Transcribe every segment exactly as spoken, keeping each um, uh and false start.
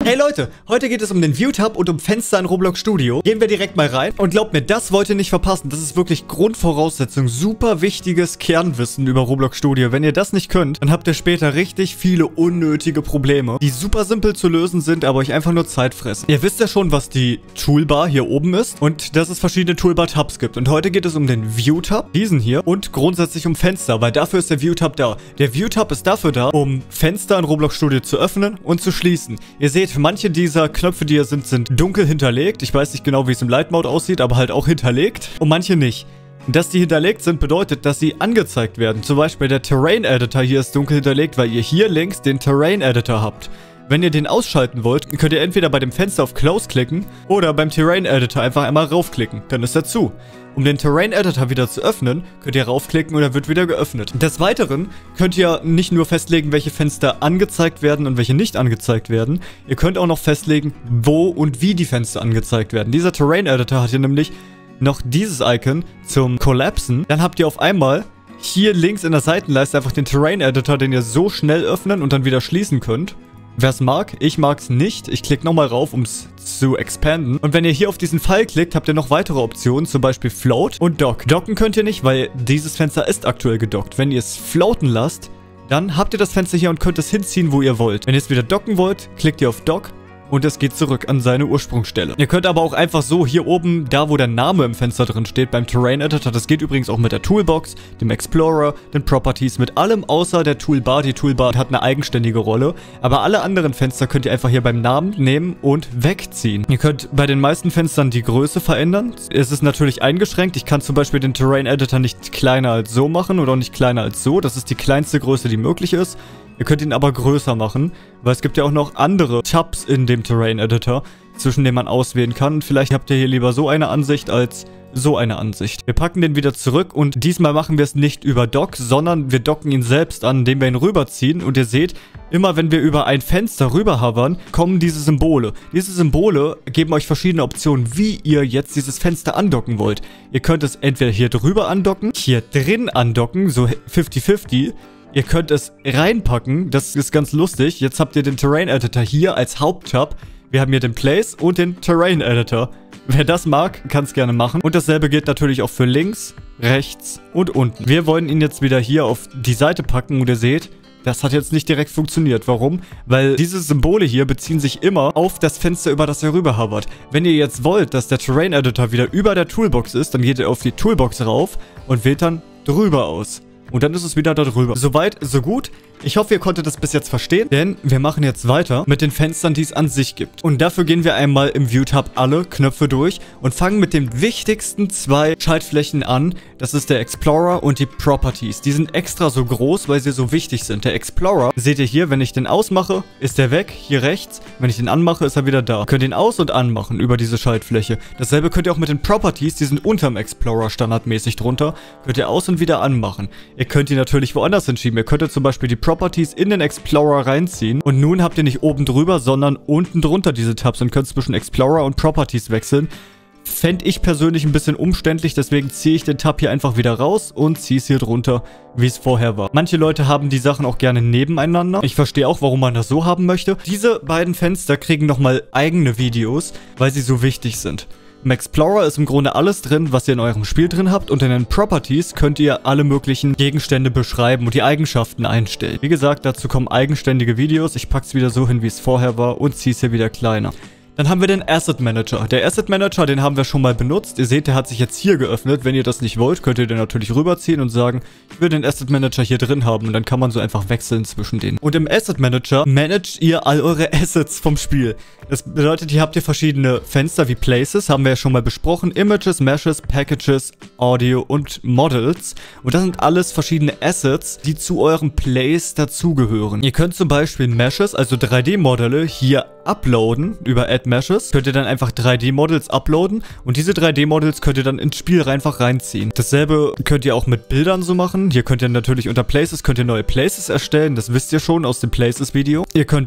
Hey Leute, heute geht es um den View-Tab und um Fenster in Roblox Studio. Gehen wir direkt mal rein. Und glaubt mir, das wollt ihr nicht verpassen. Das ist wirklich Grundvoraussetzung. Super wichtiges Kernwissen über Roblox Studio. Wenn ihr das nicht könnt, dann habt ihr später richtig viele unnötige Probleme, die super simpel zu lösen sind, aber euch einfach nur Zeit fressen. Ihr wisst ja schon, was die Toolbar hier oben ist und dass es verschiedene Toolbar-Tabs gibt. Und heute geht es um den View-Tab, diesen hier, und grundsätzlich um Fenster, weil dafür ist der View-Tab da. Der View-Tab ist dafür da, um Fenster in Roblox Studio zu öffnen und zu schließen. Ihr seht, manche dieser Knöpfe, die hier sind, sind dunkel hinterlegt. Ich weiß nicht genau, wie es im Light Mode aussieht, aber halt auch hinterlegt. Und manche nicht. Dass die hinterlegt sind, bedeutet, dass sie angezeigt werden. Zum Beispiel der Terrain Editor hier ist dunkel hinterlegt, weil ihr hier links den Terrain Editor habt. Wenn ihr den ausschalten wollt, könnt ihr entweder bei dem Fenster auf Close klicken oder beim Terrain Editor einfach einmal raufklicken. Dann ist er zu. Um den Terrain Editor wieder zu öffnen, könnt ihr raufklicken und er wird wieder geöffnet. Des Weiteren könnt ihr nicht nur festlegen, welche Fenster angezeigt werden und welche nicht angezeigt werden. Ihr könnt auch noch festlegen, wo und wie die Fenster angezeigt werden. Dieser Terrain Editor hat hier nämlich noch dieses Icon zum Collapsen. Dann habt ihr auf einmal hier links in der Seitenleiste einfach den Terrain Editor, den ihr so schnell öffnen und dann wieder schließen könnt. Wer es mag, ich mag es nicht. Ich klicke nochmal rauf, um es zu expanden. Und wenn ihr hier auf diesen Pfeil klickt, habt ihr noch weitere Optionen, zum Beispiel Float und Dock. Docken könnt ihr nicht, weil dieses Fenster ist aktuell gedockt. Wenn ihr es floaten lasst, dann habt ihr das Fenster hier und könnt es hinziehen, wo ihr wollt. Wenn ihr es wieder docken wollt, klickt ihr auf Dock. Und es geht zurück an seine Ursprungsstelle. Ihr könnt aber auch einfach so hier oben, da wo der Name im Fenster drin steht, beim Terrain Editor, das geht übrigens auch mit der Toolbox, dem Explorer, den Properties, mit allem außer der Toolbar. Die Toolbar hat eine eigenständige Rolle, aber alle anderen Fenster könnt ihr einfach hier beim Namen nehmen und wegziehen. Ihr könnt bei den meisten Fenstern die Größe verändern. Es ist natürlich eingeschränkt. Ich kann zum Beispiel den Terrain Editor nicht kleiner als so machen oder auch nicht kleiner als so. Das ist die kleinste Größe, die möglich ist. Ihr könnt ihn aber größer machen, weil es gibt ja auch noch andere Tabs in dem Terrain Editor, zwischen denen man auswählen kann. Vielleicht habt ihr hier lieber so eine Ansicht als so eine Ansicht. Wir packen den wieder zurück und diesmal machen wir es nicht über Dock, sondern wir docken ihn selbst an, indem wir ihn rüberziehen. Und ihr seht, immer wenn wir über ein Fenster rüber hovern, kommen diese Symbole. Diese Symbole geben euch verschiedene Optionen, wie ihr jetzt dieses Fenster andocken wollt. Ihr könnt es entweder hier drüber andocken, hier drin andocken, so fünfzig fünfzig. Ihr könnt es reinpacken, das ist ganz lustig. Jetzt habt ihr den Terrain Editor hier als Haupttab. Wir haben hier den Place und den Terrain Editor. Wer das mag, kann es gerne machen. Und dasselbe gilt natürlich auch für links, rechts und unten. Wir wollen ihn jetzt wieder hier auf die Seite packen und ihr seht, das hat jetzt nicht direkt funktioniert. Warum? Weil diese Symbole hier beziehen sich immer auf das Fenster, über das ihr rüber hovert. Wenn ihr jetzt wollt, dass der Terrain Editor wieder über der Toolbox ist, dann geht ihr auf die Toolbox rauf und wählt dann drüber aus. Und dann ist es wieder da drüber. Soweit, so gut. Ich hoffe, ihr konntet das bis jetzt verstehen, denn wir machen jetzt weiter mit den Fenstern, die es an sich gibt. Und dafür gehen wir einmal im View-Tab alle Knöpfe durch und fangen mit den wichtigsten zwei Schaltflächen an. Das ist der Explorer und die Properties. Die sind extra so groß, weil sie so wichtig sind. Der Explorer, seht ihr hier, wenn ich den ausmache, ist der weg, hier rechts. Wenn ich den anmache, ist er wieder da. Ihr könnt ihn aus- und anmachen über diese Schaltfläche. Dasselbe könnt ihr auch mit den Properties, die sind unterm Explorer standardmäßig drunter. Könnt ihr aus- und wieder anmachen. Ihr könnt die natürlich woanders hinschieben. Ihr könntet zum Beispiel die Properties in den Explorer reinziehen. Und nun habt ihr nicht oben drüber, sondern unten drunter diese Tabs und könnt zwischen Explorer und Properties wechseln. Fände ich persönlich ein bisschen umständlich, deswegen ziehe ich den Tab hier einfach wieder raus und ziehe es hier drunter, wie es vorher war. Manche Leute haben die Sachen auch gerne nebeneinander. Ich verstehe auch, warum man das so haben möchte. Diese beiden Fenster kriegen nochmal eigene Videos, weil sie so wichtig sind. Im Explorer ist im Grunde alles drin, was ihr in eurem Spiel drin habt, und in den Properties könnt ihr alle möglichen Gegenstände beschreiben und die Eigenschaften einstellen. Wie gesagt, dazu kommen eigenständige Videos. Ich packe es wieder so hin, wie es vorher war, und ziehe es hier wieder kleiner. Dann haben wir den Asset Manager. Der Asset Manager, den haben wir schon mal benutzt. Ihr seht, der hat sich jetzt hier geöffnet. Wenn ihr das nicht wollt, könnt ihr den natürlich rüberziehen und sagen, ich will den Asset Manager hier drin haben. Und dann kann man so einfach wechseln zwischen denen. Und im Asset Manager managt ihr all eure Assets vom Spiel. Das bedeutet, hier habt ihr verschiedene Fenster wie Places, haben wir ja schon mal besprochen. Images, Meshes, Packages, Audio und Models. Und das sind alles verschiedene Assets, die zu eurem Place dazugehören. Ihr könnt zum Beispiel Meshes, also drei D-Modelle, hier uploaden über Add Meshes. Könnt ihr dann einfach drei D-Models uploaden und diese drei D-Models könnt ihr dann ins Spiel einfach reinziehen. Dasselbe könnt ihr auch mit Bildern so machen. Hier könnt ihr natürlich unter Places, könnt ihr neue Places erstellen. Das wisst ihr schon aus dem Places-Video. Ihr könnt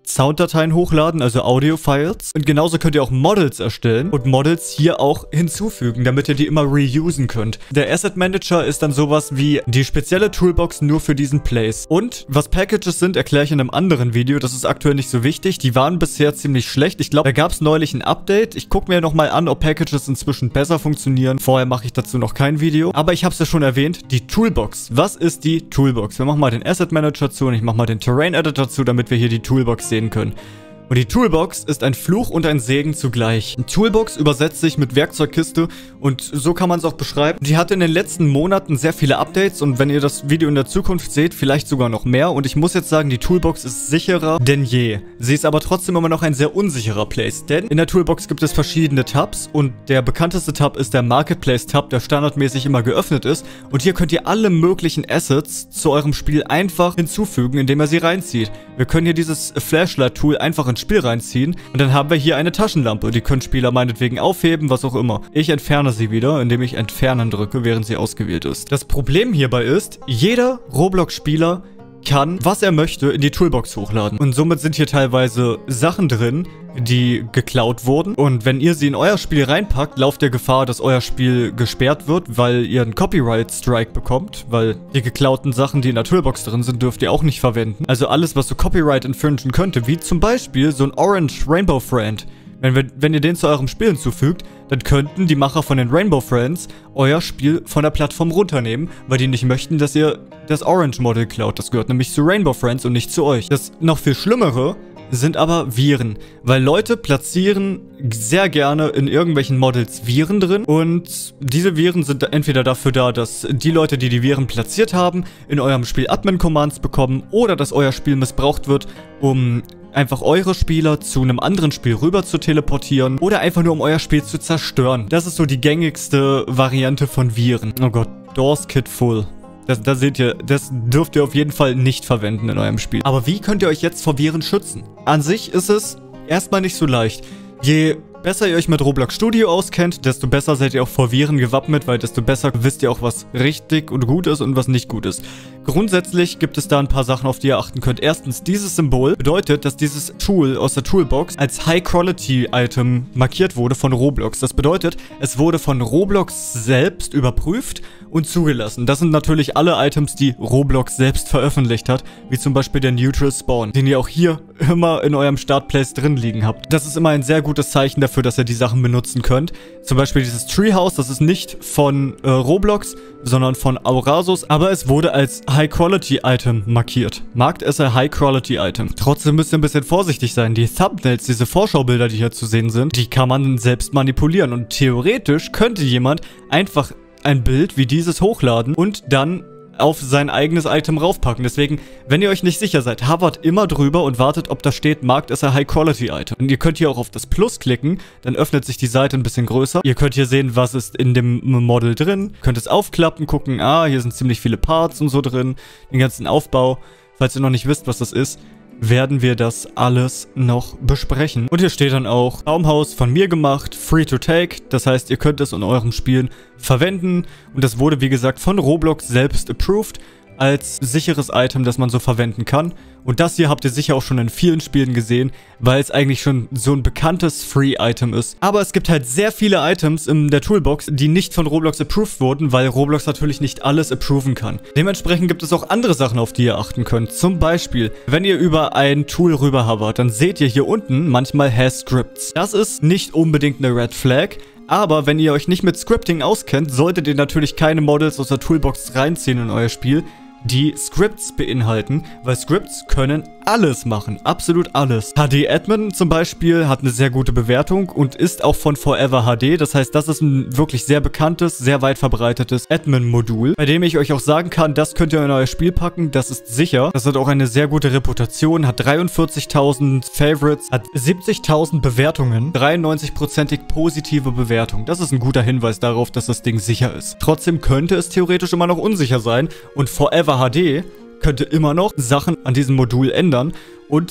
Sounddateien hochladen, also Audio-Files. Und genauso könnt ihr auch Models erstellen und Models hier auch hinzufügen, damit ihr die immer reusen könnt. Der Asset Manager ist dann sowas wie die spezielle Toolbox nur für diesen Place. Und was Packages sind, erkläre ich in einem anderen Video. Das ist aktuell nicht so wichtig. Die waren bisher ziemlich schlecht. Ich glaube, da gab es neulich ein Update. Ich gucke mir nochmal an, ob Packages inzwischen besser funktionieren. Vorher mache ich dazu noch kein Video. Aber ich habe es ja schon erwähnt, die Toolbox. Was ist die Toolbox? Wir machen mal den Asset Manager zu und ich mache mal den Terrain Editor zu, damit wir hier die Toolbox sehen können. Und die Toolbox ist ein Fluch und ein Segen zugleich. Toolbox übersetzt sich mit Werkzeugkiste und so kann man es auch beschreiben. Die hat in den letzten Monaten sehr viele Updates und wenn ihr das Video in der Zukunft seht, vielleicht sogar noch mehr. Und ich muss jetzt sagen, die Toolbox ist sicherer denn je. Sie ist aber trotzdem immer noch ein sehr unsicherer Place, denn in der Toolbox gibt es verschiedene Tabs und der bekannteste Tab ist der Marketplace-Tab, der standardmäßig immer geöffnet ist. Und hier könnt ihr alle möglichen Assets zu eurem Spiel einfach hinzufügen, indem ihr sie reinzieht. Wir können hier dieses Flashlight-Tool einfach ins Spiel reinziehen und dann haben wir hier eine Taschenlampe. Die können Spieler meinetwegen aufheben, was auch immer. Ich entferne sie wieder, indem ich Entfernen drücke, während sie ausgewählt ist. Das Problem hierbei ist, jeder Roblox-Spieler kann, was er möchte, in die Toolbox hochladen. Und somit sind hier teilweise Sachen drin, die geklaut wurden. Und wenn ihr sie in euer Spiel reinpackt, lauft ihr Gefahr, dass euer Spiel gesperrt wird, weil ihr einen Copyright-Strike bekommt. Weil die geklauten Sachen, die in der Toolbox drin sind, dürft ihr auch nicht verwenden. Also alles, was so Copyright infringen könnte, wie zum Beispiel so ein Orange Rainbow Friend. Wenn, wir, wenn ihr den zu eurem Spiel hinzufügt, dann könnten die Macher von den Rainbow Friends euer Spiel von der Plattform runternehmen, weil die nicht möchten, dass ihr das Orange Model klaut. Das gehört nämlich zu Rainbow Friends und nicht zu euch. Das noch viel Schlimmere sind aber Viren, weil Leute platzieren sehr gerne in irgendwelchen Models Viren drin und diese Viren sind entweder dafür da, dass die Leute, die die Viren platziert haben, in eurem Spiel Admin-Commands bekommen oder dass euer Spiel missbraucht wird, um einfach eure Spieler zu einem anderen Spiel rüber zu teleportieren oder einfach nur um euer Spiel zu zerstören. Das ist so die gängigste Variante von Viren. Oh Gott, Doors Kit Full. Das, das seht ihr, das dürft ihr auf jeden Fall nicht verwenden in eurem Spiel. Aber wie könnt ihr euch jetzt vor Viren schützen? An sich ist es erstmal nicht so leicht. Je besser ihr euch mit Roblox Studio auskennt, desto besser seid ihr auch vor Viren gewappnet, weil desto besser wisst ihr auch, was richtig und gut ist und was nicht gut ist. Grundsätzlich gibt es da ein paar Sachen, auf die ihr achten könnt. Erstens, dieses Symbol bedeutet, dass dieses Tool aus der Toolbox als High-Quality-Item markiert wurde von Roblox. Das bedeutet, es wurde von Roblox selbst überprüft und zugelassen. Das sind natürlich alle Items, die Roblox selbst veröffentlicht hat, wie zum Beispiel der Neutral Spawn, den ihr auch hier immer in eurem Startplace drin liegen habt. Das ist immer ein sehr gutes Zeichen dafür, dass ihr die Sachen benutzen könnt. Zum Beispiel dieses Treehouse, das ist nicht von äh, Roblox, sondern von Aurasus, aber es wurde als High-Quality-Item markiert. Markt es ein High-Quality-Item. Trotzdem müsst ihr ein bisschen vorsichtig sein. Die Thumbnails, diese Vorschaubilder, die hier zu sehen sind, die kann man selbst manipulieren und theoretisch könnte jemand einfach ein Bild wie dieses hochladen und dann auf sein eigenes Item raufpacken. Deswegen, wenn ihr euch nicht sicher seid, hovert immer drüber und wartet, ob da steht, Markt ist ein High-Quality-Item. Und ihr könnt hier auch auf das Plus klicken, dann öffnet sich die Seite ein bisschen größer. Ihr könnt hier sehen, was ist in dem Model drin. Könnt es aufklappen, gucken, ah, hier sind ziemlich viele Parts und so drin, den ganzen Aufbau. Falls ihr noch nicht wisst, was das ist, werden wir das alles noch besprechen. Und hier steht dann auch, Baumhaus von mir gemacht, free to take. Das heißt, ihr könnt es in euren Spielen verwenden. Und das wurde, wie gesagt, von Roblox selbst approved als sicheres Item, das man so verwenden kann. Und das hier habt ihr sicher auch schon in vielen Spielen gesehen, weil es eigentlich schon so ein bekanntes Free-Item ist. Aber es gibt halt sehr viele Items in der Toolbox, die nicht von Roblox approved wurden, weil Roblox natürlich nicht alles approven kann. Dementsprechend gibt es auch andere Sachen, auf die ihr achten könnt. Zum Beispiel, wenn ihr über ein Tool rüber hovert, dann seht ihr hier unten manchmal Has Scripts. Das ist nicht unbedingt eine Red Flag. Aber wenn ihr euch nicht mit Scripting auskennt, solltet ihr natürlich keine Models aus der Toolbox reinziehen in euer Spiel, die Scripts beinhalten, weil Scripts können alles machen, absolut alles. H D Admin zum Beispiel hat eine sehr gute Bewertung und ist auch von Forever H D, das heißt, das ist ein wirklich sehr bekanntes, sehr weit verbreitetes Admin-Modul, bei dem ich euch auch sagen kann, das könnt ihr in euer Spiel packen, das ist sicher. Das hat auch eine sehr gute Reputation, hat dreiundvierzigtausend Favorites, hat siebzigtausend Bewertungen, dreiundneunzig-prozentig positive Bewertung. Das ist ein guter Hinweis darauf, dass das Ding sicher ist. Trotzdem könnte es theoretisch immer noch unsicher sein und Forever H D könnte immer noch Sachen an diesem Modul ändern und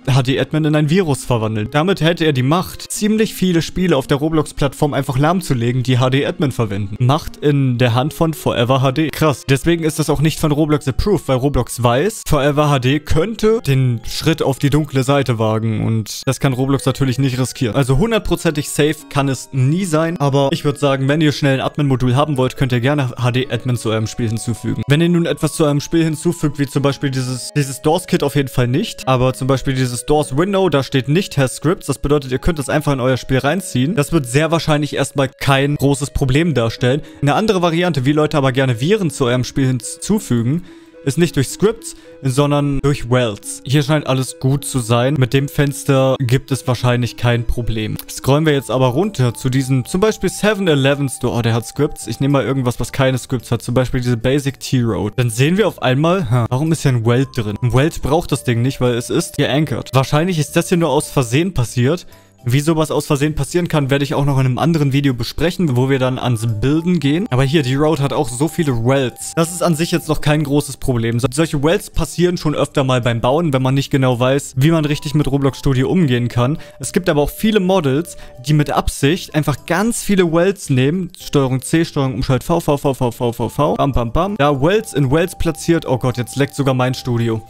H D-Admin in ein Virus verwandeln. Damit hätte er die Macht, ziemlich viele Spiele auf der Roblox-Plattform einfach lahmzulegen, die H D-Admin verwenden. Macht in der Hand von Forever H D. Krass. Deswegen ist das auch nicht von Roblox approved, weil Roblox weiß, Forever H D könnte den Schritt auf die dunkle Seite wagen und das kann Roblox natürlich nicht riskieren. Also hundertprozentig safe kann es nie sein, aber ich würde sagen, wenn ihr schnell ein Admin-Modul haben wollt, könnt ihr gerne H D-Admin zu eurem Spiel hinzufügen. Wenn ihr nun etwas zu eurem Spiel hinzufügt, wie zum Beispiel dieses, dieses Doors-Kit auf jeden Fall nicht, aber zum Beispiel dieses Doors-Window, da steht nicht has scripts, das bedeutet, ihr könnt es einfach in euer Spiel reinziehen. Das wird sehr wahrscheinlich erstmal kein großes Problem darstellen. Eine andere Variante, wie Leute aber gerne Viren zu eurem Spiel hinzufügen, ist nicht durch Scripts, sondern durch Wells. Hier scheint alles gut zu sein. Mit dem Fenster gibt es wahrscheinlich kein Problem. Scrollen wir jetzt aber runter zu diesem, zum Beispiel seven eleven Store. Oh, der hat Scripts. Ich nehme mal irgendwas, was keine Scripts hat. Zum Beispiel diese Basic T-Road. Dann sehen wir auf einmal, hm, warum ist hier ein Welt drin? Ein Welt braucht das Ding nicht, weil es ist hier anchored. Wahrscheinlich ist das hier nur aus Versehen passiert. Wie sowas aus Versehen passieren kann, werde ich auch noch in einem anderen Video besprechen, wo wir dann ans Bilden gehen. Aber hier, die Road hat auch so viele Wells. Das ist an sich jetzt noch kein großes Problem. Solche Wells passieren schon öfter mal beim Bauen, wenn man nicht genau weiß, wie man richtig mit Roblox Studio umgehen kann. Es gibt aber auch viele Models, die mit Absicht einfach ganz viele Wells nehmen. Steuerung C, Steuerung Umschalt V, V, V, V, V, V, V. Bam, bam, bam. Da Wells in Wells platziert. Oh Gott, jetzt leckt sogar mein Studio.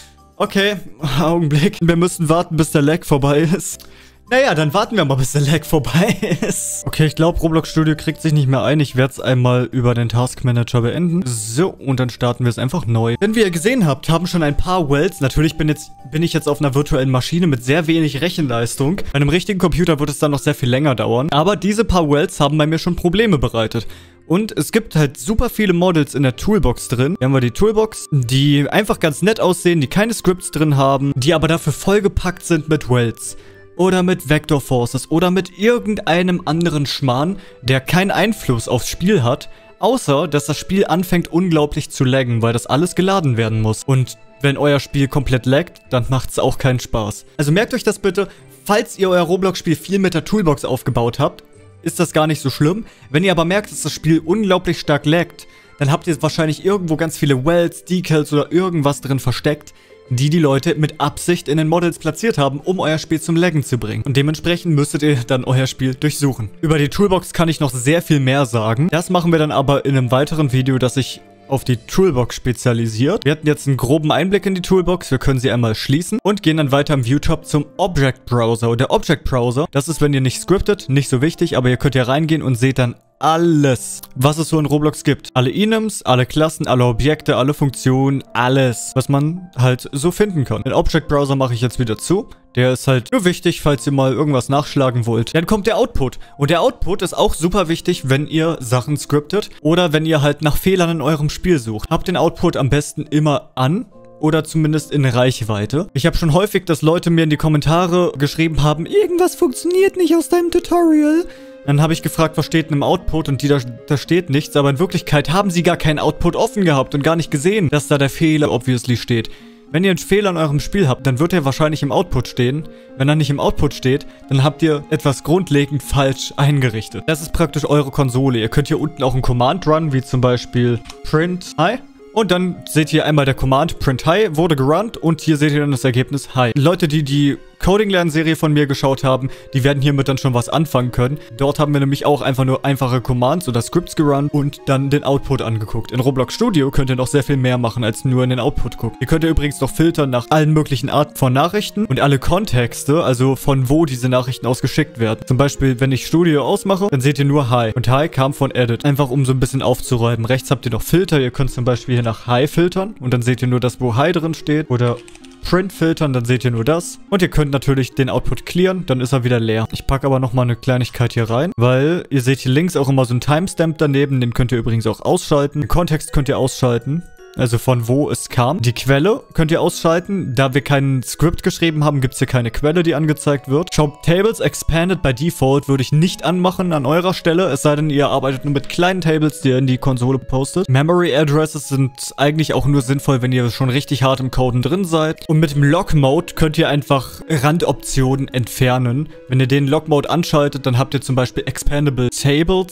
Okay, Augenblick. Wir müssen warten, bis der Lag vorbei ist. Naja, dann warten wir mal, bis der Lag vorbei ist. Okay, ich glaube, Roblox Studio kriegt sich nicht mehr ein. Ich werde es einmal über den Task Manager beenden. So, und dann starten wir es einfach neu. Denn wie ihr gesehen habt, haben schon ein paar Wells. Natürlich bin, jetzt, bin ich jetzt auf einer virtuellen Maschine mit sehr wenig Rechenleistung. Bei einem richtigen Computer wird es dann noch sehr viel länger dauern. Aber diese paar Wells haben bei mir schon Probleme bereitet. Und es gibt halt super viele Models in der Toolbox drin. Hier haben wir die Toolbox, die einfach ganz nett aussehen, die keine Scripts drin haben, die aber dafür vollgepackt sind mit Wells. Oder mit Vector Forces oder mit irgendeinem anderen Schmarrn, der keinen Einfluss aufs Spiel hat, außer dass das Spiel anfängt unglaublich zu laggen, weil das alles geladen werden muss. Und wenn euer Spiel komplett laggt, dann macht es auch keinen Spaß. Also merkt euch das bitte, falls ihr euer Roblox-Spiel viel mit der Toolbox aufgebaut habt, ist das gar nicht so schlimm. Wenn ihr aber merkt, dass das Spiel unglaublich stark laggt, dann habt ihr wahrscheinlich irgendwo ganz viele Wells, Decals oder irgendwas drin versteckt, die die Leute mit Absicht in den Models platziert haben, um euer Spiel zum Laggen zu bringen. Und dementsprechend müsstet ihr dann euer Spiel durchsuchen. Über die Toolbox kann ich noch sehr viel mehr sagen. Das machen wir dann aber in einem weiteren Video, das sich auf die Toolbox spezialisiert. Wir hatten jetzt einen groben Einblick in die Toolbox. Wir können sie einmal schließen und gehen dann weiter im Viewtab zum Object Browser. Und der Object Browser, das ist, wenn ihr nicht scriptet, nicht so wichtig, aber ihr könnt hier reingehen und seht dann alles, was es so in Roblox gibt. Alle Enums, alle Klassen, alle Objekte, alle Funktionen, alles, was man halt so finden kann. Den Object Browser mache ich jetzt wieder zu. Der ist halt nur wichtig, falls ihr mal irgendwas nachschlagen wollt. Dann kommt der Output. Und der Output ist auch super wichtig, wenn ihr Sachen scriptet oder wenn ihr halt nach Fehlern in eurem Spiel sucht. Habt den Output am besten immer an. Oder zumindest in Reichweite. Ich habe schon häufig, dass Leute mir in die Kommentare geschrieben haben, irgendwas funktioniert nicht aus deinem Tutorial. Dann habe ich gefragt, was steht denn im Output und die da, da steht nichts. Aber in Wirklichkeit haben sie gar keinen Output offen gehabt und gar nicht gesehen, dass da der Fehler obviously steht. Wenn ihr einen Fehler in eurem Spiel habt, dann wird er wahrscheinlich im Output stehen. Wenn er nicht im Output steht, dann habt ihr etwas grundlegend falsch eingerichtet. Das ist praktisch eure Konsole. Ihr könnt hier unten auch einen Command run, wie zum Beispiel print hi. Und dann seht ihr einmal der Command print hi wurde gerunnt und hier seht ihr dann das Ergebnis hi. Leute, die die Coding-Lernserie von mir geschaut haben, die werden hiermit dann schon was anfangen können. Dort haben wir nämlich auch einfach nur einfache Commands oder Scripts gerunnt und dann den Output angeguckt. In Roblox Studio könnt ihr noch sehr viel mehr machen, als nur in den Output gucken. Ihr könnt ja übrigens noch filtern nach allen möglichen Arten von Nachrichten und alle Kontexte, also von wo diese Nachrichten ausgeschickt werden. Zum Beispiel, wenn ich Studio ausmache, dann seht ihr nur Hi. Und Hi kam von Edit. Einfach um so ein bisschen aufzuräumen. Rechts habt ihr noch Filter. Ihr könnt zum Beispiel hier nach Hi filtern und dann seht ihr nur das, wo Hi drin steht. Oder Print filtern, dann seht ihr nur das. Und ihr könnt natürlich den Output clearen, dann ist er wieder leer. Ich packe aber nochmal eine Kleinigkeit hier rein, weil ihr seht hier links auch immer so einen Timestamp daneben. Den könnt ihr übrigens auch ausschalten. Den Kontext könnt ihr ausschalten. Also von wo es kam. Die Quelle könnt ihr ausschalten. Da wir kein Script geschrieben haben, gibt es hier keine Quelle, die angezeigt wird. Show Tables Expanded by Default würde ich nicht anmachen an eurer Stelle. Es sei denn, ihr arbeitet nur mit kleinen Tables, die ihr in die Konsole postet. Memory Addresses sind eigentlich auch nur sinnvoll, wenn ihr schon richtig hart im Coden drin seid. Und mit dem Lock-Mode könnt ihr einfach Randoptionen entfernen. Wenn ihr den Lock-Mode anschaltet, dann habt ihr zum Beispiel Expandable Tables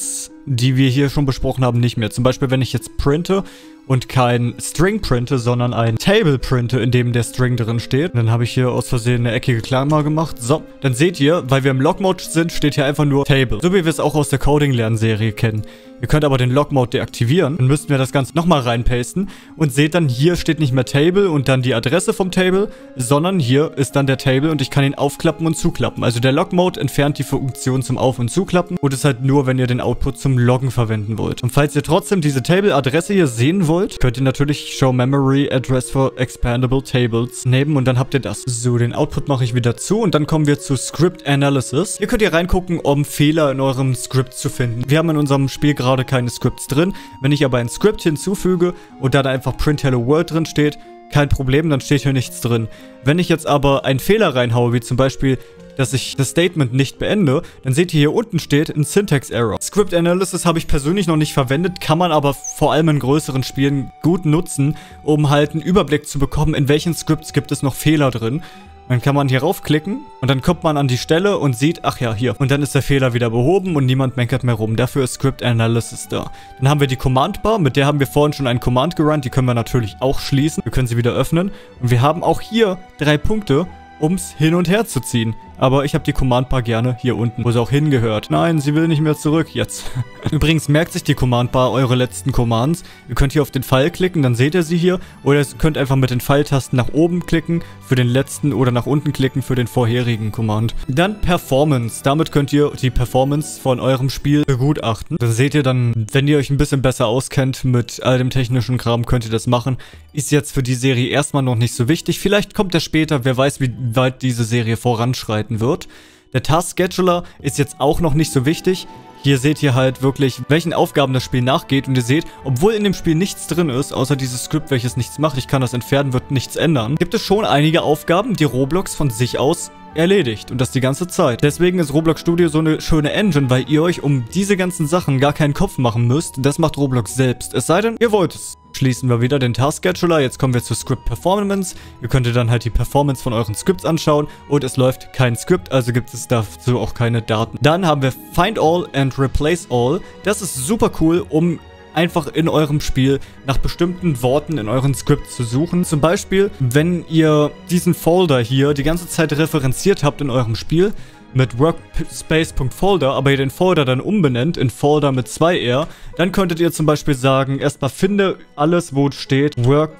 die wir hier schon besprochen haben, nicht mehr. Zum Beispiel, wenn ich jetzt printe und kein String printe, sondern ein Table printe, in dem der String drin steht. Dann habe ich hier aus Versehen eine eckige Klammer gemacht. So, dann seht ihr, weil wir im Log-Mode sind, steht hier einfach nur Table. So wie wir es auch aus der Coding-Lernserie kennen. Ihr könnt aber den Log-Mode deaktivieren. Dann müssten wir das Ganze nochmal reinpasten. Und seht dann, hier steht nicht mehr Table und dann die Adresse vom Table, sondern hier ist dann der Table und ich kann ihn aufklappen und zuklappen. Also der Log-Mode entfernt die Funktion zum Auf- und Zuklappen und ist halt nur, wenn ihr den Output zum Loggen verwenden wollt. Und falls ihr trotzdem diese Table-Adresse hier sehen wollt, könnt ihr natürlich Show Memory Address for Expandable Tables nehmen und dann habt ihr das. So, den Output mache ich wieder zu und dann kommen wir zu Script Analysis. Hier könnt ihr reingucken, um Fehler in eurem Skript zu finden. Wir haben in unserem Spiel gerade keine Scripts drin. Wenn ich aber ein Script hinzufüge und dann einfach Print Hello World drin steht, kein Problem, dann steht hier nichts drin. Wenn ich jetzt aber einen Fehler reinhaue, wie zum Beispiel, dass ich das Statement nicht beende, dann seht ihr, hier unten steht ein Syntax Error. Script Analysis habe ich persönlich noch nicht verwendet, kann man aber vor allem in größeren Spielen gut nutzen, um halt einen Überblick zu bekommen, in welchen Scripts gibt es noch Fehler drin. Dann kann man hier raufklicken und dann kommt man an die Stelle und sieht, ach ja, hier. Und dann ist der Fehler wieder behoben und niemand meckert mehr rum. Dafür ist Script Analysis da. Dann haben wir die Command Bar, mit der haben wir vorhin schon einen Command gerannt. Die können wir natürlich auch schließen. Wir können sie wieder öffnen. Und wir haben auch hier drei Punkte, um es hin und her zu ziehen. Aber ich habe die Command Bar gerne hier unten, wo sie auch hingehört. Nein, sie will nicht mehr zurück, jetzt. Übrigens merkt sich die Command Bar eure letzten Commands. Ihr könnt hier auf den Pfeil klicken, dann seht ihr sie hier. Oder ihr könnt einfach mit den Pfeiltasten nach oben klicken für den letzten oder nach unten klicken für den vorherigen Command. Dann Performance. Damit könnt ihr die Performance von eurem Spiel begutachten. Dann seht ihr dann, wenn ihr euch ein bisschen besser auskennt mit all dem technischen Kram, könnt ihr das machen. Ist jetzt für die Serie erstmal noch nicht so wichtig. Vielleicht kommt er später, wer weiß, wie weit diese Serie voranschreiten wird. Der Task Scheduler ist jetzt auch noch nicht so wichtig. Hier seht ihr halt wirklich, welchen Aufgaben das Spiel nachgeht. Und ihr seht, obwohl in dem Spiel nichts drin ist, außer dieses Skript, welches nichts macht, ich kann das entfernen, wird nichts ändern, gibt es schon einige Aufgaben, die Roblox von sich aus erledigt. Und das die ganze Zeit. Deswegen ist Roblox Studio so eine schöne Engine, weil ihr euch um diese ganzen Sachen gar keinen Kopf machen müsst. Das macht Roblox selbst. Es sei denn, ihr wollt es. Schließen wir wieder den Task Scheduler. Jetzt kommen wir zu Script Performance. Ihr könnt dann halt die Performance von euren Scripts anschauen und es läuft kein Skript, also gibt es dazu auch keine Daten. Dann haben wir Find All and Replace All. Das ist super cool, um einfach in eurem Spiel nach bestimmten Worten in euren Scripts zu suchen. Zum Beispiel, wenn ihr diesen Folder hier die ganze Zeit referenziert habt in eurem Spiel, mit Workspace.folder, aber ihr den Folder dann umbenennt in Folder mit zwei R, dann könntet ihr zum Beispiel sagen, erstmal finde alles, wo steht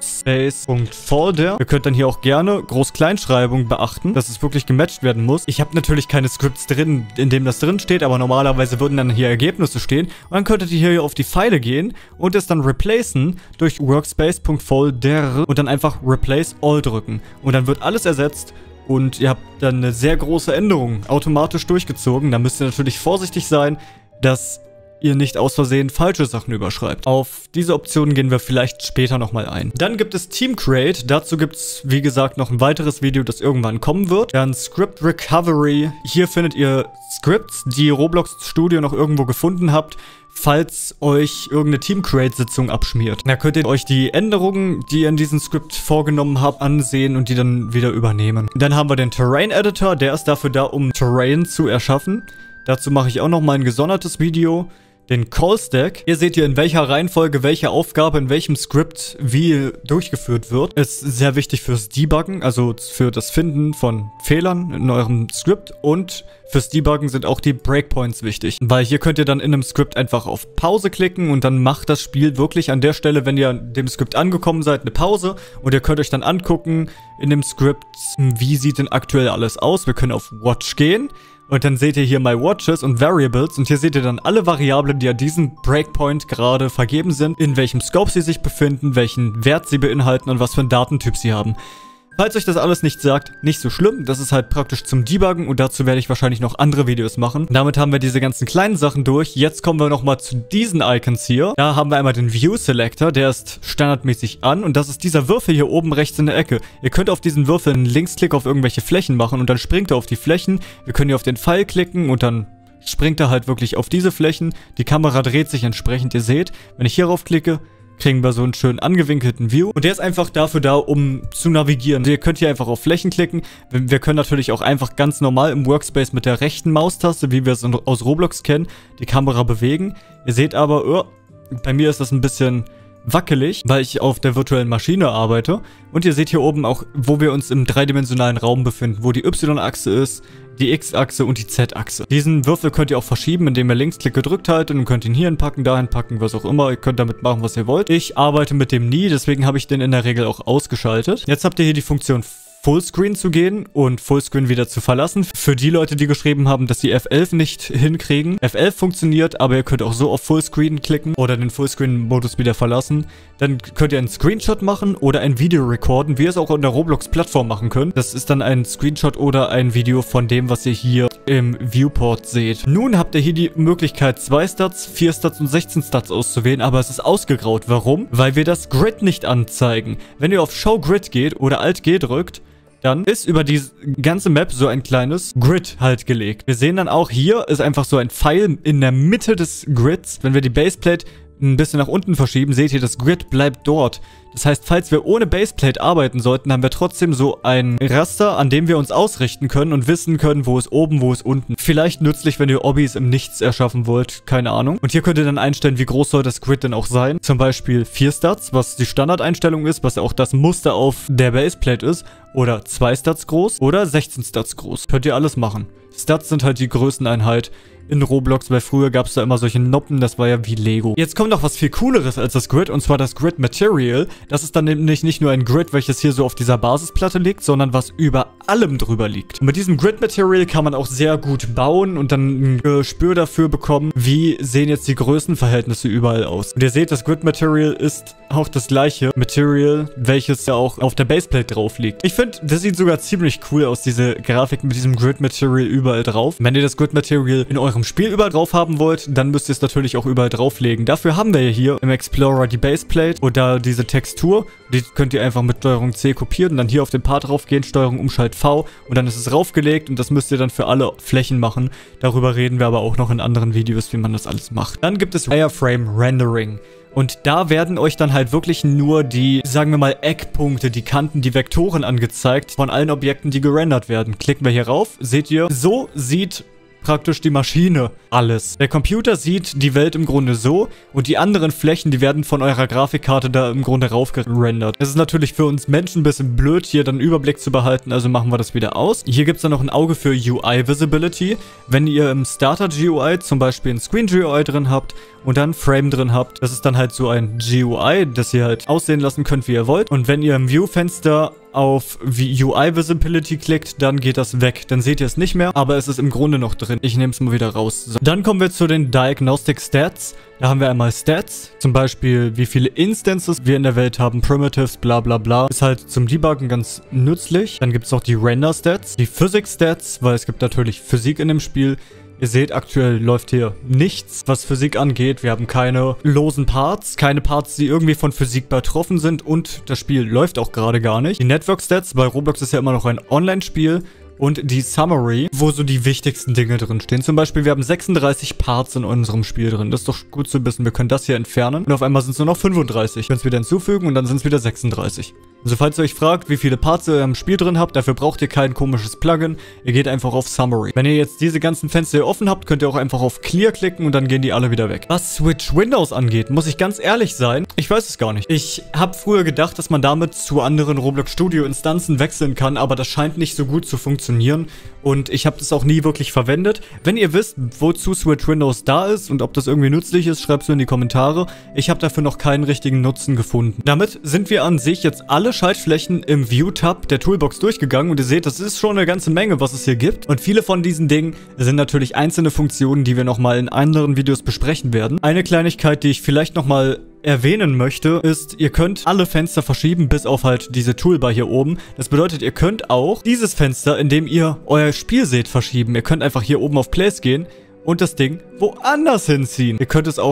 Workspace.folder. Ihr könnt dann hier auch gerne Groß-Kleinschreibung beachten, dass es wirklich gematcht werden muss. Ich habe natürlich keine Scripts drin, in dem das drin steht, aber normalerweise würden dann hier Ergebnisse stehen. Und dann könntet ihr hier auf die Pfeile gehen und es dann replacen durch Workspace.folder und dann einfach Replace All drücken. Und dann wird alles ersetzt. Und ihr habt dann eine sehr große Änderung automatisch durchgezogen. Da müsst ihr natürlich vorsichtig sein, dass ihr nicht aus Versehen falsche Sachen überschreibt. Auf diese Optionen gehen wir vielleicht später nochmal ein. Dann gibt es Team Create. Dazu gibt es, wie gesagt, noch ein weiteres Video, das irgendwann kommen wird. Dann Script Recovery. Hier findet ihr Scripts, die Roblox Studio noch irgendwo gefunden habt, falls euch irgendeine Team-Create-Sitzung abschmiert. Da könnt ihr euch die Änderungen, die ihr in diesem Skript vorgenommen habt, ansehen und die dann wieder übernehmen. Dann haben wir den Terrain-Editor, der ist dafür da, um Terrain zu erschaffen. Dazu mache ich auch nochmal ein gesondertes Video. Den Call-Stack. Hier seht ihr, in welcher Reihenfolge welche Aufgabe in welchem Skript wie durchgeführt wird. Ist sehr wichtig fürs Debuggen, also für das Finden von Fehlern in eurem Skript. Und fürs Debuggen sind auch die Breakpoints wichtig. Weil hier könnt ihr dann in einem Skript einfach auf Pause klicken und dann macht das Spiel wirklich an der Stelle, wenn ihr an dem Skript angekommen seid, eine Pause. Und ihr könnt euch dann angucken in dem Skript, wie sieht denn aktuell alles aus. Wir können auf Watch gehen. Und dann seht ihr hier My Watches und Variables und hier seht ihr dann alle Variablen, die an diesem Breakpoint gerade vergeben sind, in welchem Scope sie sich befinden, welchen Wert sie beinhalten und was für einen Datentyp sie haben. Falls euch das alles nicht sagt, nicht so schlimm. Das ist halt praktisch zum Debuggen und dazu werde ich wahrscheinlich noch andere Videos machen. Damit haben wir diese ganzen kleinen Sachen durch. Jetzt kommen wir nochmal zu diesen Icons hier. Da haben wir einmal den View Selector, der ist standardmäßig an und das ist dieser Würfel hier oben rechts in der Ecke. Ihr könnt auf diesen Würfel einen Linksklick auf irgendwelche Flächen machen und dann springt er auf die Flächen. Wir können hier auf den Pfeil klicken und dann springt er halt wirklich auf diese Flächen. Die Kamera dreht sich entsprechend. Ihr seht, wenn ich hierauf klicke, kriegen wir so einen schönen angewinkelten View. Und der ist einfach dafür da, um zu navigieren. Ihr könnt hier einfach auf Flächen klicken. Wir können natürlich auch einfach ganz normal im Workspace mit der rechten Maustaste, wie wir es aus Roblox kennen, die Kamera bewegen. Ihr seht aber, oh, bei mir ist das ein bisschen wackelig, weil ich auf der virtuellen Maschine arbeite. Und ihr seht hier oben auch, wo wir uns im dreidimensionalen Raum befinden, wo die Y-Achse ist, die X-Achse und die Z-Achse. Diesen Würfel könnt ihr auch verschieben, indem ihr Linksklick gedrückt haltet und könnt ihn hier hinpacken, dahin packen, was auch immer. Ihr könnt damit machen, was ihr wollt. Ich arbeite mit dem nie, deswegen habe ich den in der Regel auch ausgeschaltet. Jetzt habt ihr hier die Funktion Fullscreen zu gehen und Fullscreen wieder zu verlassen. Für die Leute, die geschrieben haben, dass sie F elf nicht hinkriegen. F elf funktioniert, aber ihr könnt auch so auf Fullscreen klicken oder den Fullscreen-Modus wieder verlassen. Dann könnt ihr einen Screenshot machen oder ein Video recorden, wie ihr es auch in der Roblox-Plattform machen könnt. Das ist dann ein Screenshot oder ein Video von dem, was ihr hier im Viewport seht. Nun habt ihr hier die Möglichkeit, zwei Stats, vier Stats und sechzehn Stats auszuwählen, aber es ist ausgegraut. Warum? Weil wir das Grid nicht anzeigen. Wenn ihr auf Show Grid geht oder Alt G drückt, dann ist über die ganze Map so ein kleines Grid halt gelegt. Wir sehen dann auch, hier ist einfach so ein Pfeil in der Mitte des Grids. Wenn wir die Baseplate ein bisschen nach unten verschieben, seht ihr, das Grid bleibt dort. Das heißt, falls wir ohne Baseplate arbeiten sollten, haben wir trotzdem so ein Raster, an dem wir uns ausrichten können und wissen können, wo ist oben, wo ist unten. Vielleicht nützlich, wenn ihr Obbys im Nichts erschaffen wollt, keine Ahnung. Und hier könnt ihr dann einstellen, wie groß soll das Grid denn auch sein. Zum Beispiel vier Stats, was die Standardeinstellung ist, was auch das Muster auf der Baseplate ist. Oder zwei Stats groß oder sechzehn Stats groß. Könnt ihr alles machen. Stats sind halt die Größeneinheit in Roblox, weil früher gab es da immer solche Noppen, das war ja wie Lego. Jetzt kommt noch was viel cooleres als das Grid, und zwar das Grid Material. Das ist dann nämlich nicht nur ein Grid, welches hier so auf dieser Basisplatte liegt, sondern was über allem drüber liegt. Und mit diesem Grid Material kann man auch sehr gut bauen und dann ein Gespür dafür bekommen, wie sehen jetzt die Größenverhältnisse überall aus. Und ihr seht, das Grid Material ist auch das gleiche Material, welches ja auch auf der Baseplate drauf liegt. Ich finde, das sieht sogar ziemlich cool aus, diese Grafik mit diesem Grid Material überall drauf. Wenn ihr das Grid Material in eurem Spiel überall drauf haben wollt, dann müsst ihr es natürlich auch überall drauflegen. Dafür haben wir ja hier im Explorer die Baseplate oder diese Textur. Die könnt ihr einfach mit Steuerung C kopieren und dann hier auf den Part drauf gehen, Steuerung Umschalt V, und dann ist es raufgelegt, und das müsst ihr dann für alle Flächen machen. Darüber reden wir aber auch noch in anderen Videos, wie man das alles macht. Dann gibt es Wireframe Rendering. Und da werden euch dann halt wirklich nur die, sagen wir mal, Eckpunkte, die Kanten, die Vektoren angezeigt von allen Objekten, die gerendert werden. Klicken wir hier rauf, seht ihr, so sieht praktisch die Maschine alles. Der Computer sieht die Welt im Grunde so, und die anderen Flächen, die werden von eurer Grafikkarte da im Grunde raufgerendert. Es ist natürlich für uns Menschen ein bisschen blöd, hier dann einen Überblick zu behalten, also machen wir das wieder aus. Hier gibt es dann noch ein Auge für U I Visibility. Wenn ihr im Starter G U I zum Beispiel ein Screen G U I drin habt und dann Frame drin habt, das ist dann halt so ein G U I, das ihr halt aussehen lassen könnt, wie ihr wollt. Und wenn ihr im View-Fenster auf U I Visibility klickt, dann geht das weg. Dann seht ihr es nicht mehr, aber es ist im Grunde noch drin. Ich nehme es mal wieder raus. So. Dann kommen wir zu den Diagnostic Stats. Da haben wir einmal Stats, zum Beispiel wie viele Instances wir in der Welt haben, Primitives, bla bla bla. Ist halt zum Debuggen ganz nützlich. Dann gibt es noch die Render Stats, die Physics Stats, weil es gibt natürlich Physik in dem Spiel. Ihr seht, aktuell läuft hier nichts, was Physik angeht. Wir haben keine losen Parts, keine Parts, die irgendwie von Physik betroffen sind, und das Spiel läuft auch gerade gar nicht. Die Network Stats, weil Roblox ist ja immer noch ein Online-Spiel. Und die Summary, wo so die wichtigsten Dinge drin stehen. Zum Beispiel, wir haben sechsunddreißig Parts in unserem Spiel drin. Das ist doch gut zu wissen. Wir können das hier entfernen. Und auf einmal sind es nur noch fünfunddreißig. Können es wieder hinzufügen und dann sind es wieder sechsunddreißig. Also falls ihr euch fragt, wie viele Parts ihr im Spiel drin habt, dafür braucht ihr kein komisches Plugin. Ihr geht einfach auf Summary. Wenn ihr jetzt diese ganzen Fenster hier offen habt, könnt ihr auch einfach auf Clear klicken und dann gehen die alle wieder weg. Was Switch Windows angeht, muss ich ganz ehrlich sein, ich weiß es gar nicht. Ich habe früher gedacht, dass man damit zu anderen Roblox Studio Instanzen wechseln kann, aber das scheint nicht so gut zu funktionieren. Und ich habe das auch nie wirklich verwendet. Wenn ihr wisst, wozu Switch Windows da ist und ob das irgendwie nützlich ist, schreibt es in die Kommentare. Ich habe dafür noch keinen richtigen Nutzen gefunden. Damit sind wir an sich jetzt alle Schaltflächen im View-Tab der Toolbox durchgegangen. Und ihr seht, das ist schon eine ganze Menge, was es hier gibt. Und viele von diesen Dingen sind natürlich einzelne Funktionen, die wir nochmal in anderen Videos besprechen werden. Eine Kleinigkeit, die ich vielleicht nochmal erwähnen möchte, ist, ihr könnt alle Fenster verschieben, bis auf halt diese Toolbar hier oben. Das bedeutet, ihr könnt auch dieses Fenster, in dem ihr euer Spiel seht, verschieben. Ihr könnt einfach hier oben auf Place gehen und das Ding woanders hinziehen. Ihr könnt es auch dann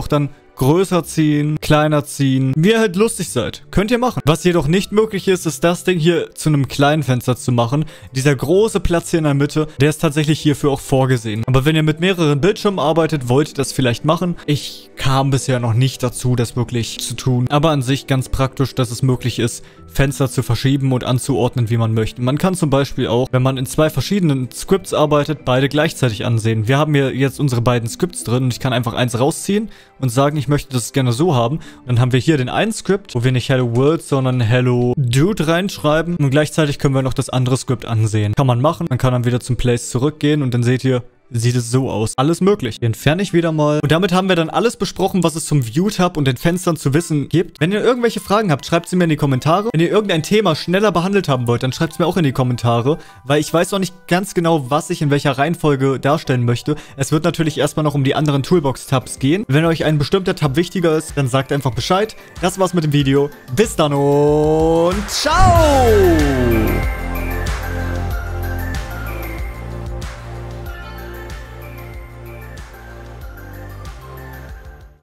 größer ziehen, kleiner ziehen, wie ihr halt lustig seid. Könnt ihr machen. Was jedoch nicht möglich ist, ist das Ding hier zu einem kleinen Fenster zu machen. Dieser große Platz hier in der Mitte, der ist tatsächlich hierfür auch vorgesehen. Aber wenn ihr mit mehreren Bildschirmen arbeitet, wollt ihr das vielleicht machen. Ich kam bisher noch nicht dazu, das wirklich zu tun. Aber an sich ganz praktisch, dass es möglich ist, Fenster zu verschieben und anzuordnen, wie man möchte. Man kann zum Beispiel auch, wenn man in zwei verschiedenen Scripts arbeitet, beide gleichzeitig ansehen. Wir haben hier jetzt unsere beiden Scripts drin und ich kann einfach eins rausziehen und sagen, ich möchte das gerne so haben. Und dann haben wir hier den einen Script, wo wir nicht Hello World, sondern Hello Dude reinschreiben. Und gleichzeitig können wir noch das andere Script ansehen. Kann man machen. Man kann dann wieder zum Place zurückgehen und dann seht ihr, sieht es so aus. Alles möglich. Den entferne ich wieder mal. Und damit haben wir dann alles besprochen, was es zum View-Tab und den Fenstern zu wissen gibt. Wenn ihr irgendwelche Fragen habt, schreibt sie mir in die Kommentare. Wenn ihr irgendein Thema schneller behandelt haben wollt, dann schreibt es mir auch in die Kommentare, weil ich weiß auch nicht ganz genau, was ich in welcher Reihenfolge darstellen möchte. Es wird natürlich erstmal noch um die anderen Toolbox-Tabs gehen. Wenn euch ein bestimmter Tab wichtiger ist, dann sagt einfach Bescheid. Das war's mit dem Video. Bis dann und ciao!